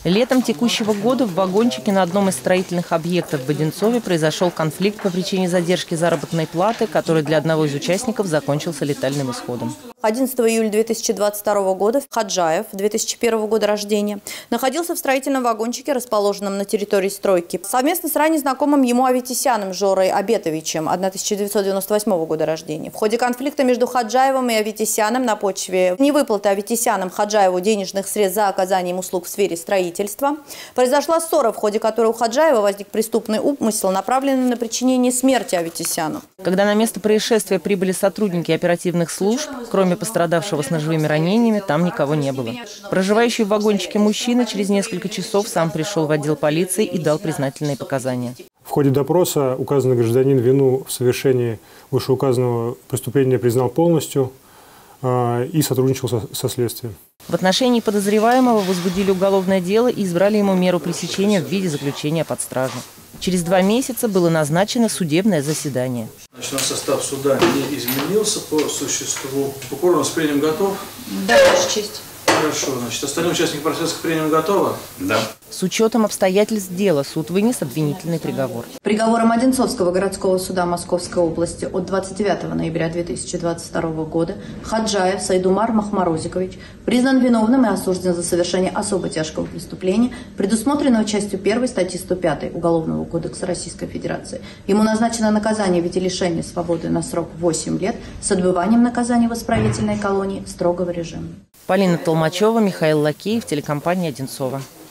Летом текущего года в вагончике на одном из строительных объектов в Одинцове произошел конфликт по причине задержки заработной платы, который для одного из участников закончился летальным исходом. 11 июля 2022 года Хаджаев, 2001 года рождения, находился в строительном вагончике, расположенном на территории стройки, совместно с ранее знакомым ему Аветисяном Жорой Абетовичем, 1998 года рождения. В ходе конфликта между Хаджаевым и Аветисяном на почве невыплаты Аветисяном Хаджаеву денежных средств за оказанием услуг в сфере строительства произошла ссора, в ходе которой у Хаджаева возник преступный умысел, направленный на причинение смерти Аветисяну. Когда на место происшествия прибыли сотрудники оперативных служб, кроме пострадавшего с ножевыми ранениями, там никого не было. Проживающий в вагончике мужчина через несколько часов сам пришел в отдел полиции и дал признательные показания. В ходе допроса указанный гражданин вину в совершении вышеуказанного преступления признал полностью и сотрудничал со следствием. В отношении подозреваемого возбудили уголовное дело и избрали ему меру пресечения в виде заключения под стражу. Через 2 месяца было назначено судебное заседание. Значит, состав суда не изменился по существу. Прокурор у нас к прениям готов? Да, Ваша честь. Хорошо. Значит, остальные участники процесса к прениям готовы? Да. С учетом обстоятельств дела суд вынес обвинительный приговор. Приговором Одинцовского городского суда Московской области от 29 ноября 2022 года Хаджаев Сайдумар Махмарозикович признан виновным и осужден за совершение особо тяжкого преступления, предусмотренного частью 1 статьи 105 Уголовного кодекса Российской Федерации. Ему назначено наказание в виде лишения свободы на срок 8 лет с отбыванием наказания в исправительной колонии строгого режима. Полина Толмачева, Михаил Лакеев, телекомпания «Одинцова».